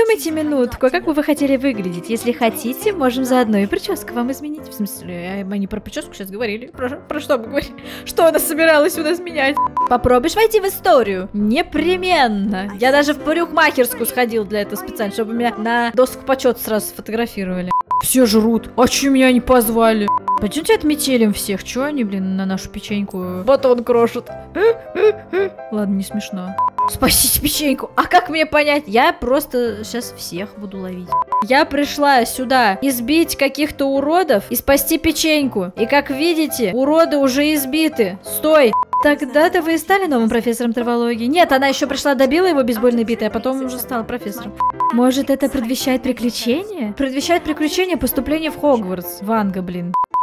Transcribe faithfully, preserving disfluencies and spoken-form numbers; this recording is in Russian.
подумайте минутку, как бы вы хотели выглядеть. Если хотите, можем заодно и прическу вам изменить. В смысле, мы не про прическу сейчас говорили. Про, про что мы говорили? Что она собиралась у нас менять? Попробуешь войти в историю? Непременно. Я даже в парикмахерскую сходил для этого специально, чтобы меня на доску почета сразу сфотографировали. Все жрут. А че меня не позвали? Пойдемте отметелим всех. Чё они, блин, на нашу печеньку батон крошат? Ладно, не смешно. Спасите печеньку. А как мне понять? Я просто сейчас всех буду ловить. Я пришла сюда избить каких-то уродов и спасти печеньку. И как видите, уроды уже избиты. Стой! Тогда-то вы и стали новым профессором травологии. Нет, она еще пришла, добила его бейсбольной битой, а потом уже стала профессором. Может, это предвещает приключения? Предвещает приключения поступления в Хогвартс. Ванга, блин.